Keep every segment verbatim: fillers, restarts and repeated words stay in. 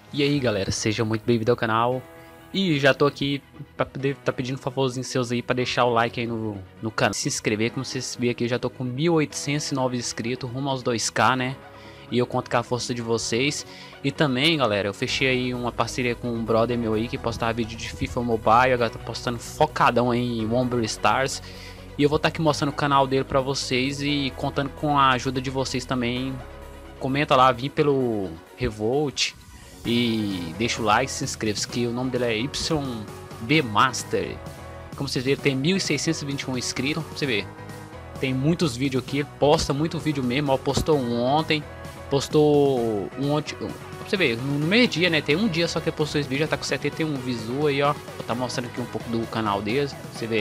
E aí galera, seja muito bem-vindo ao canal. E já tô aqui pra poder tá pedindo um favorzinho seus aí pra deixar o like aí no, no canal, se inscrever. Como vocês viram aqui, eu já tô com mil oitocentos e nove inscritos, rumo aos dois K, né? E eu conto com a força de vocês. E também galera, eu fechei aí uma parceria com um brother meu aí que postava vídeo de FIFA Mobile. Agora tá postando focadão em Womber Stars. E eu vou estar tá aqui mostrando o canal dele pra vocês e contando com a ajuda de vocês também. Comenta lá, vim pelo Revolt. E deixa o like, se inscreva, que o nome dele é Y B Master. Como vocês viram, tem mil seiscentos e vinte e um inscritos. Você vê, tem muitos vídeos aqui. Posta muito vídeo mesmo. Ó, postou um ontem, postou um ontem. Você vê, no meio dia, né? Tem um dia só que postou esse vídeo, já tá com setenta e um visu aí, ó. Vou tá mostrando aqui um pouco do canal deles. Você vê,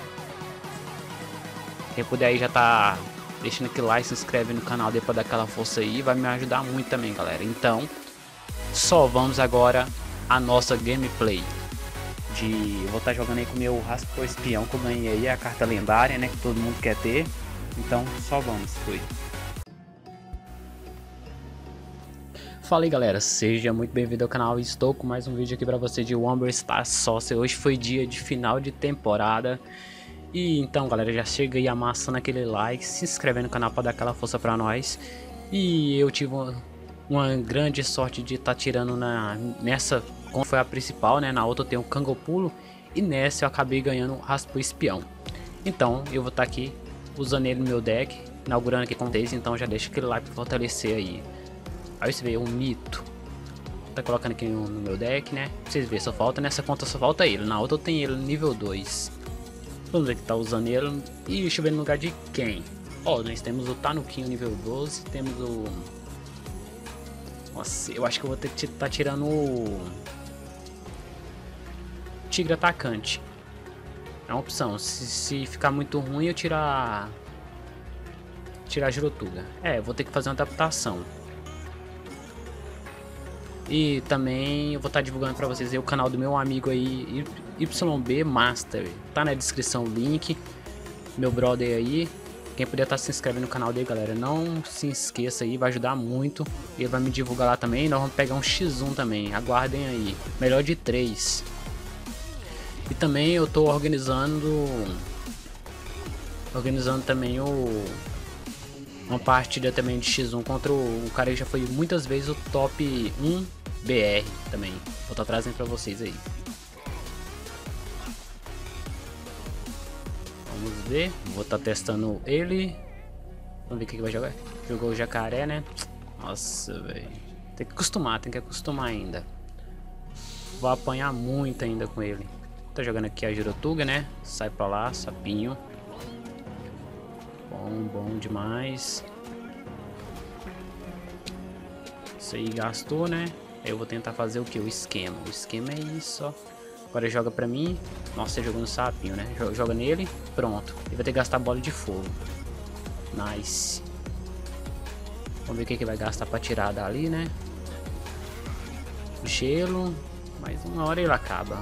quem puder aí já tá deixando aquele like, se inscreve no canal dele pra dar aquela força aí. Vai me ajudar muito também, galera. Então, só vamos agora a nossa gameplay de eu vou estar jogando aí com o meu Raspo Espião, que eu ganhei aí a carta lendária, né, que todo mundo quer ter. Então só vamos, fui. Fala aí galera, seja muito bem-vindo ao canal. Estou com mais um vídeo aqui para você de Womber Stars Saucer. Hoje foi dia de final de temporada. E então galera, já chega aí amassando aquele like, se inscrevendo no canal para dar aquela força para nós. E eu tive uma, uma grande sorte de estar tá tirando na, nessa, como foi a principal, né? Na outra eu tenho o Cangopulo e nessa eu acabei ganhando o Raspo Espião. Então eu vou estar tá aqui usando ele no meu deck, inaugurando aqui com vocês. Então já deixa aquele like para fortalecer aí. Aí você vê um mito. Tá colocando aqui no, no meu deck, né? Pra vocês verem, só falta nessa conta, só falta ele. Na outra eu tenho ele nível dois. Vamos ver que tá usando ele. E deixa eu ver no lugar de quem. Ó, nós temos o Tanuquinho nível doze. Temos o... Nossa, eu acho que eu vou ter que estar tá tirando o... Tigre Atacante. É uma opção. Se, se ficar muito ruim, eu tirar... Tirar a Girotuga. É, eu vou ter que fazer uma adaptação. E também eu vou estar tá divulgando para vocês aí o canal do meu amigo aí, Y B Master. Tá na descrição o link. Meu brother aí. Quem puder estar tá se inscrevendo no canal dele, galera, não se esqueça aí, vai ajudar muito. Ele vai me divulgar lá também. Nós vamos pegar um xis um também. Aguardem aí. Melhor de três. E também eu tô organizando... Organizando também o... Uma partida também de xis um contra o, o cara que já foi muitas vezes o top um B R também. Vou estar trazendo pra vocês aí. Vamos ver. Vou estar testando ele. Vamos ver o que, que vai jogar. Jogou o jacaré, né? Nossa, velho. Tem que acostumar, tem que acostumar ainda. Vou apanhar muito ainda com ele. Tá jogando aqui a Girotuga, né? Sai pra lá, sapinho. Bom, bom demais. Isso aí gastou, né? Eu vou tentar fazer o que? O esquema. O esquema é isso, ó. Agora ele joga pra mim. Nossa, ele jogou no sapinho, né? Joga nele. Pronto. Ele vai ter que gastar bola de fogo. Nice. Vamos ver o que ele vai gastar pra tirar dali, né? Gelo. Mais uma hora ele acaba.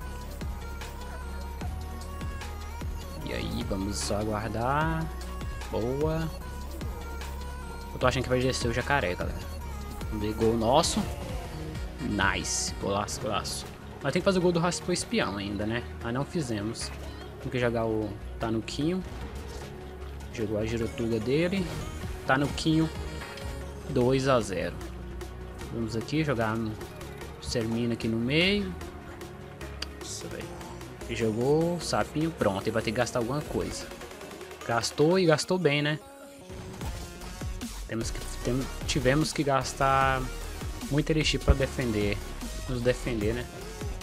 E aí, vamos só aguardar. Boa. Eu tô achando que vai descer o jacaré, galera. Vamos ver, gol nosso. Nice. Golaço, golaço. Mas tem que fazer o gol do Raspo Espião ainda, né? Mas não fizemos. Tem que jogar o Tanuquinho. Jogou a Girotuga dele. Tanuquinho. dois a zero. Vamos aqui jogar o Sermina aqui no meio. Nossa, velho. Ele jogou o sapinho. Pronto. Ele vai ter que gastar alguma coisa. Gastou e gastou bem, né? Temos que, tem, tivemos que gastar muito elixir para defender, nos defender, né?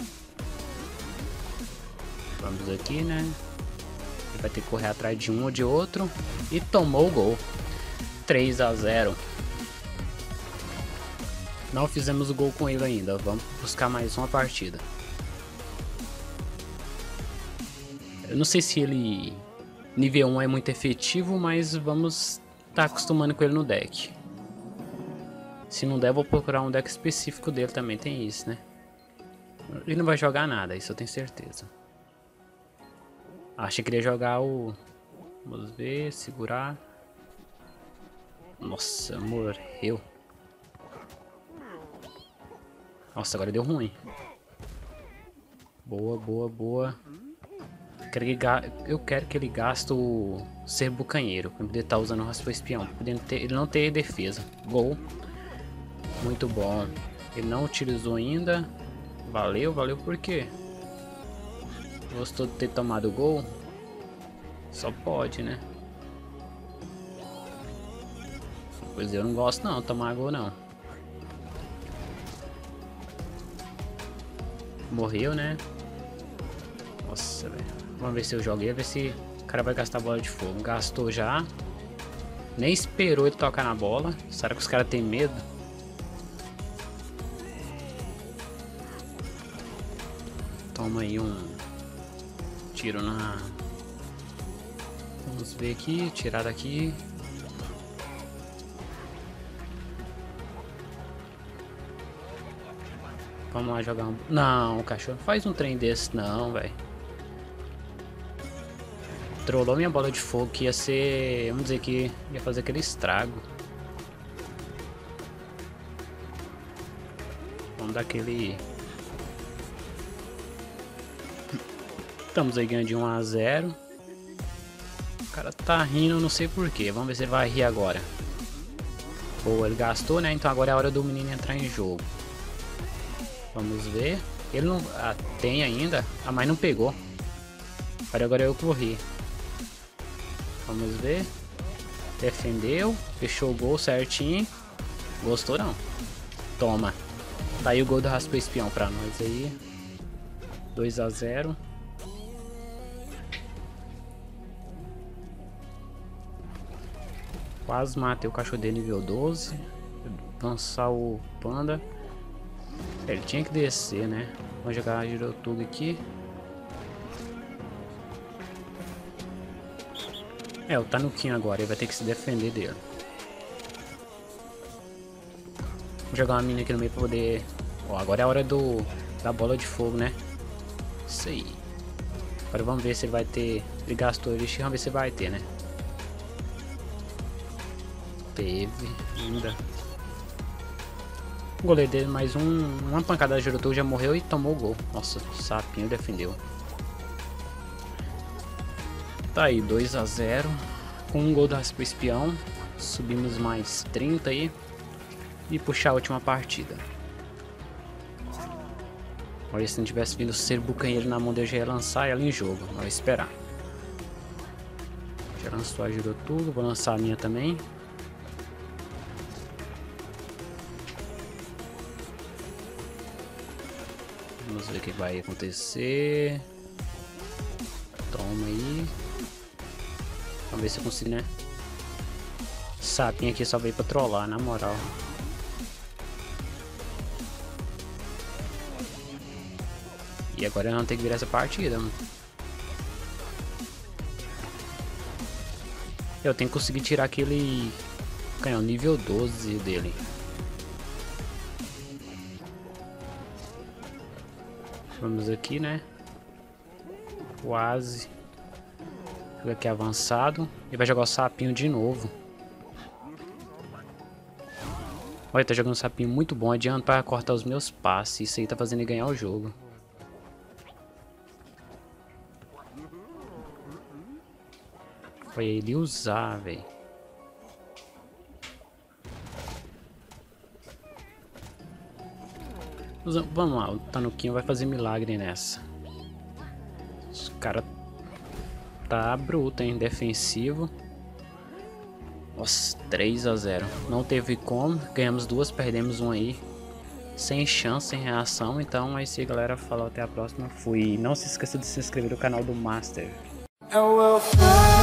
Vamos aqui, né? Ele vai ter que correr atrás de um ou de outro. E tomou o gol. três a zero. Não fizemos o gol com ele ainda. Vamos buscar mais uma partida. Eu não sei se ele... Nível um é muito efetivo, mas vamos estar tá acostumando com ele no deck. Se não der, vou procurar um deck específico dele também, tem isso, né? Ele não vai jogar nada, isso eu tenho certeza. Achei que ele ia jogar o... Vamos ver, segurar. Nossa, morreu. Nossa, agora deu ruim. Boa, boa, boa. Quero que ga... Eu quero que ele gaste o ser bucanheiro, pra poder estar usando o raspão espião, podendo ter... ele não ter defesa. Gol. Muito bom. Ele não utilizou ainda. Valeu, valeu por quê? Gostou de ter tomado o gol? Só pode, né? Pois eu não gosto não, tomar gol não. Morreu, né? Nossa, velho. Vamos ver se eu joguei, ver se o cara vai gastar bola de fogo. Gastou já. Nem esperou ele tocar na bola. Será que os caras têm medo? Toma aí um tiro na... Vamos ver aqui, tirar daqui. Vamos lá jogar um... Não, o cachorro faz um trem desse não, velho. Trollou minha bola de fogo que ia ser... Vamos dizer que ia fazer aquele estrago. Vamos dar aquele... Estamos aí ganhando de um a zero. O cara tá rindo, não sei porquê. Vamos ver se ele vai rir agora. Boa, ele gastou, né? Então agora é a hora do menino entrar em jogo. Vamos ver. Ele não... Ah, tem ainda. Ah, mas não pegou. Agora eu corri. Vamos ver. Defendeu. Fechou o gol certinho. Gostou não. Toma. Tá aí o gol do raspão espião pra nós aí. dois a zero. Quase matei o cachorro dele nível doze. Lançar o panda. Ele tinha que descer, né? Vamos jogar a Girotuga aqui. É, o Tanuquinho agora, ele vai ter que se defender dele. Vou jogar uma mina aqui no meio pra poder... Ó, agora é a hora do da bola de fogo, né? Isso aí. Agora vamos ver se ele vai ter... Ele gastou lixo, vamos ver se vai ter, né? Teve, ainda. O goleiro dele, mais um, uma pancada da Girotuga, já morreu e tomou o gol. Nossa, o sapinho defendeu. Tá aí, dois a zero. Com um gol do raspão espião. Subimos mais trinta aí. E puxar a última partida. Olha, se não tivesse vindo ser bucanheiro na mão dele, já ia lançar ela em jogo. Vou esperar. Já lançou a Girotuga, vou lançar a minha também. Vamos ver o que vai acontecer. Toma aí. Vamos ver se eu consigo, né? Sapinho aqui só veio pra trollar, na moral. E agora eu não tenho que virar essa partida, mano. Eu tenho que conseguir tirar aquele canhão nível doze dele. Vamos aqui, né? Quase. Joga aqui avançado. E vai jogar o sapinho de novo. Olha, tá jogando um sapinho muito bom. Adianta para cortar os meus passes. Isso aí tá fazendo ele ganhar o jogo. Foi ele usar, velho. Vamos lá, o Tanuquinho vai fazer milagre nessa. Os cara tá bruto, hein? Defensivo. Nossa, três a zero. Não teve como. Ganhamos duas, perdemos uma aí. Sem chance, sem reação. Então é isso aí, galera. Falou, até a próxima. Fui. Não se esqueça de se inscrever no canal do Master.